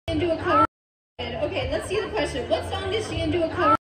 into a cover? Okay, let's see the question. What song did she do a cover?